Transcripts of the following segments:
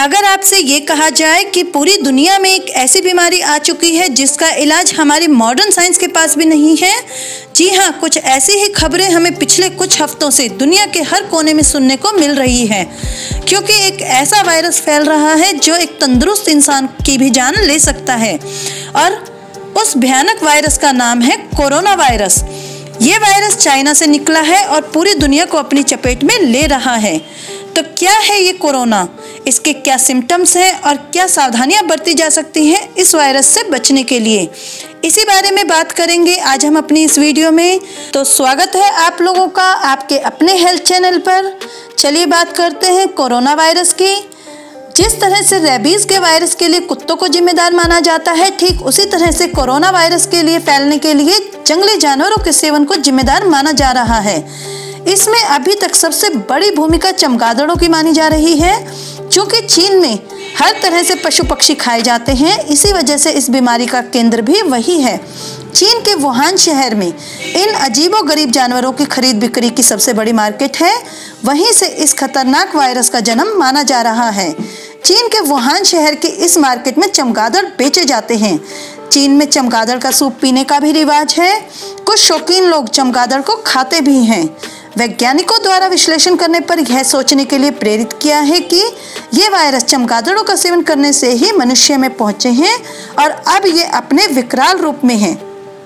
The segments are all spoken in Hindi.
अगर आपसे ये कहा जाए कि पूरी दुनिया में एक ऐसी बीमारी आ चुकी है जिसका इलाज हमारी मॉडर्न साइंस के पास भी नहीं है, जी हाँ, कुछ ऐसी ही खबरें हमें पिछले कुछ हफ्तों से दुनिया के हर कोने में सुनने को मिल रही है, क्योंकि एक ऐसा वायरस फैल रहा है जो एक तंदुरुस्त इंसान की भी जान ले सकता है। और उस भयानक वायरस का नाम है कोरोना वायरस। ये वायरस चाइना से निकला है और पूरी दुनिया को अपनी चपेट में ले रहा है। तो क्या है ये कोरोना, इसके क्या सिम्टम्स हैं और क्या सावधानियां बरती जा सकती हैं इस वायरस से बचने के लिए, इसी बारे में बात करेंगे आज हम अपनी इस वीडियो में। तो स्वागत है आप लोगों का आपके अपने हेल्थ चैनल पर। चलिए बात करते हैं कोरोना वायरस की। जिस तरह से रेबीज के वायरस के लिए कुत्तों को जिम्मेदार माना जाता है, ठीक उसी तरह से कोरोना वायरस के लिए फैलने के लिए जंगली जानवरों के सेवन को जिम्मेदार माना जा रहा है। इसमें अभी तक सबसे बड़ी भूमिका चमगादड़ों की मानी जा रही है, क्योंकि चीन में हर तरह से पशु पक्षी खाए जाते हैं। इसी वजह से इस बीमारी का केंद्र भी वही है। चीन के वुहान शहर में इन अजीबोगरीब जानवरों की खरीद बिक्री की सबसे बड़ी मार्केट है। वहीं से इस खतरनाक वायरस का जन्म माना जा रहा है। चीन के वुहान शहर के इस मार्केट में चमगादड़ बेचे जाते हैं। चीन में चमगादड़ का सूप पीने का भी रिवाज है। कुछ शौकीन लोग चमगादड़ को खाते भी हैं। वैज्ञानिकों द्वारा विश्लेषण करने पर यह सोचने के लिए प्रेरित किया है कि ये वायरस चमगादड़ों का सेवन करने से ही मनुष्य में पहुंचे हैं और अब ये अपने विकराल रूप में हैं।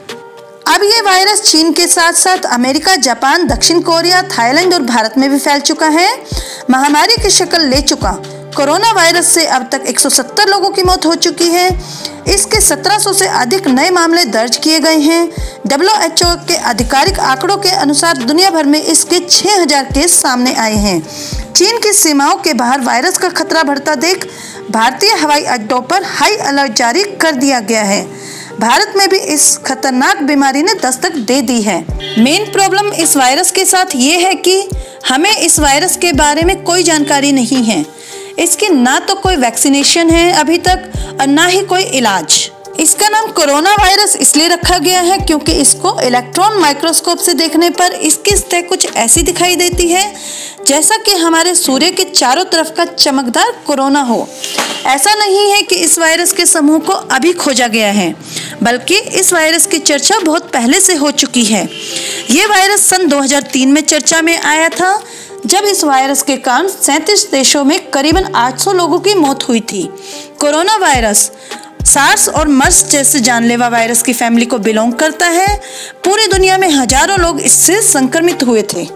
अब ये वायरस चीन के साथ साथ अमेरिका, जापान, दक्षिण कोरिया, थाईलैंड और भारत में भी फैल चुका है। महामारी की शक्ल ले चुका कोरोना वायरस से अब तक 170 लोगों की मौत हो चुकी है। इसके 1700 से अधिक नए मामले दर्ज किए गए हैं। WHO के आधिकारिक आंकड़ों के अनुसार दुनिया भर में इसके 6000 केस सामने आए हैं। चीन की सीमाओं के बाहर वायरस का खतरा बढ़ता देख भारतीय हवाई अड्डों पर हाई अलर्ट जारी कर दिया गया है। भारत में भी इस खतरनाक बीमारी ने दस्तक दे दी है। मेन प्रॉब्लम इस वायरस के साथ ये है कि हमें इस वायरस के बारे में कोई जानकारी नहीं है। इसकी ना तो कोई वैक्सीनेशन है अभी तक और ना ही कोई इलाज। इसका नाम कोरोना वायरस इसलिए रखा गया है क्योंकि इसको इलेक्ट्रॉन माइक्रोस्कोप से देखने पर इसकी सतह कुछ ऐसी दिखाई देती है जैसा कि हमारे सूर्य के चारों तरफ का चमकदार कोरोना हो। ऐसा नहीं है कि इस वायरस के समूह को अभी खोजा गया है, बल्कि इस वायरस की चर्चा बहुत पहले से हो चुकी है। ये वायरस सन 2003 में चर्चा में आया था, जब इस वायरस के कारण 37 देशों में करीबन 800 लोगों की मौत हुई थी। कोरोना वायरस सार्स और मर्स जैसे जानलेवा वायरस की फैमिली को बिलोंग करता है। पूरी दुनिया में हजारों लोग इससे संक्रमित हुए थे।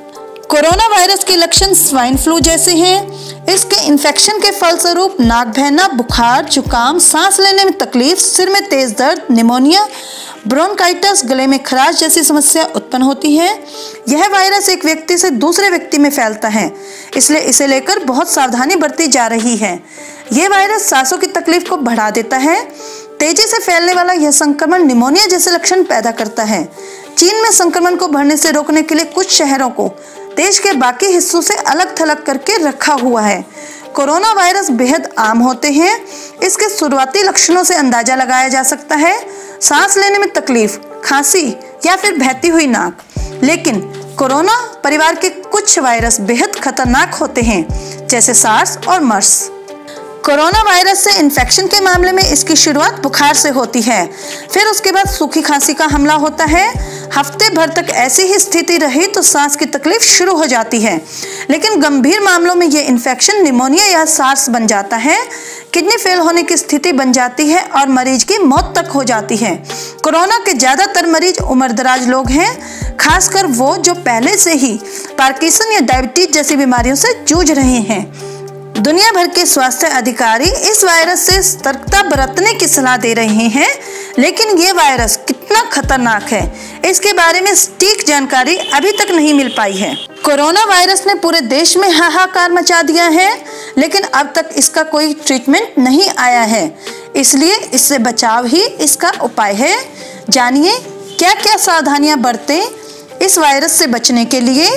कोरोना वायरस के लक्षण स्वाइन फ्लू जैसे हैं। इसके इन्फेक्शन के फलस्वरूप नाक बहना, बुखार, जुकाम, सांस लेने में तकलीफ, सिर में तेज दर्द, निमोनिया, ब्रोंकाइटिस, गले में खराश जैसी समस्या उत्पन्न होती है। यह वायरस एक व्यक्ति से दूसरे व्यक्ति में फैलता है, इसलिए इसे लेकर बहुत सावधानी बरती जा रही है। यह वायरस सांसों की तकलीफ को बढ़ा देता है। तेजी से फैलने वाला यह संक्रमण निमोनिया जैसे लक्षण पैदा करता है। चीन में संक्रमण को बढ़ने से रोकने के लिए कुछ शहरों को देश के बाकी हिस्सों से अलग थलग करके रखा हुआ है। कोरोना वायरस बेहद आम होते हैं। इसके शुरुआती लक्षणों से अंदाजा लगाया जा सकता है, सांस लेने में तकलीफ, खांसी या फिर बहती हुई नाक। लेकिन कोरोना परिवार के कुछ वायरस बेहद खतरनाक होते हैं, जैसे सार्स और मर्स। कोरोना वायरस से इन्फेक्शन के मामले में इसकी शुरुआत बुखार से होती है, फिर उसके बाद सूखी खांसी का हमला होता है। हफ्ते भर तक ऐसी ही स्थिति रही तो सांस की तकलीफ शुरू हो जाती है, लेकिन गंभीर मामलों में यह इन्फेक्शन निमोनिया या सार्स बन जाता है। किडनी फेल होने की स्थिति बन जाती है और मरीज की मौत तक हो जाती है। कोरोना के ज्यादातर मरीज उम्रदराज लोग हैं, खासकर वो जो पहले से ही पार्किंसन या डायबिटीज जैसी बीमारियों से जूझ रहे हैं। दुनिया भर के स्वास्थ्य अधिकारी इस वायरस से सतर्कता बरतने की सलाह दे रहे हैं, लेकिन ये वायरस कितना खतरनाक है इसके बारे में सटीक जानकारी अभी तक नहीं मिल पाई है। कोरोना वायरस ने पूरे देश में हाहाकार मचा दिया है, लेकिन अब तक इसका कोई ट्रीटमेंट नहीं आया है, इसलिए इससे बचाव ही इसका उपाय है। जानिए क्या क्या सावधानियां बरतें इस वायरस से बचने के लिए।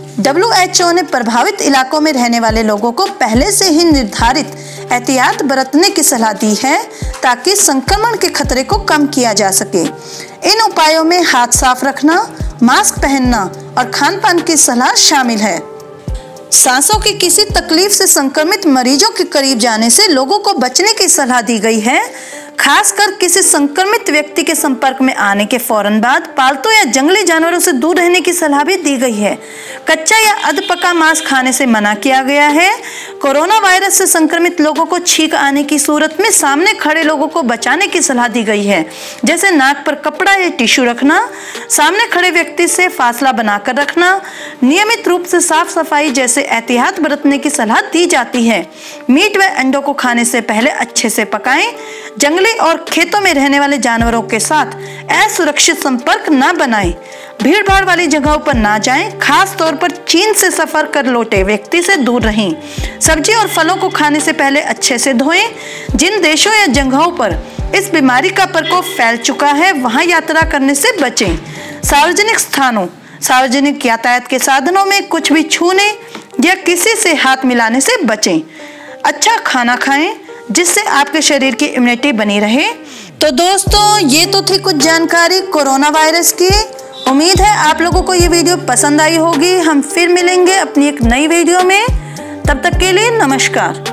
WHO ने प्रभावित इलाकों में रहने वाले लोगों को पहले से ही निर्धारित एहतियात बरतने की सलाह दी है, ताकि संक्रमण के खतरे को कम किया जा सके। इन उपायों में हाथ साफ रखना, मास्क पहनना और खान पान की सलाह शामिल है। सांसों की किसी तकलीफ से संक्रमित मरीजों के करीब जाने से लोगों को बचने की सलाह दी गई है। खासकर किसी संक्रमित व्यक्ति के संपर्क में आने के फौरन बाद पालतू या जंगली जानवरों से दूर रहने की सलाह भी दी गई है। कच्चा या अधपका मांस खाने से मना किया गया है। कोरोना वायरस से संक्रमित लोगों को छींक आने की सूरत में सामने खड़े लोगों को बचाने की सलाह दी गई है, जैसे नाक पर कपड़ा या टिश्यू रखना, सामने खड़े व्यक्ति से फासला बनाकर रखना, नियमित रूप से साफ सफाई जैसे एहतियात बरतने की सलाह दी जाती है। मीट व अंडों को खाने से पहले अच्छे से पकाएं। जंगली और खेतों में रहने वाले जानवरों के साथ असुरक्षित संपर्क न बनाएं। भीड़ भाड़ वाली जगहों पर ना जाएं। खास तौर पर चीन से सफर कर लौटे व्यक्ति से दूर रहें। सब्जी और फलों को खाने से पहले अच्छे से धोएं। जिन देशों या जगहों पर इस बीमारी का प्रकोप फैल चुका है वहां यात्रा करने से बचें। सार्वजनिक स्थानों, सार्वजनिक यातायात के साधनों में कुछ भी छूने या किसी से हाथ मिलाने से बचें। अच्छा खाना खाएं जिससे आपके शरीर की इम्यूनिटी बनी रहे। तो दोस्तों, ये तो थी कुछ जानकारी कोरोना वायरस की। उम्मीद है आप लोगों को ये वीडियो पसंद आई होगी। हम फिर मिलेंगे अपनी एक नई वीडियो में। तब तक के लिए नमस्कार।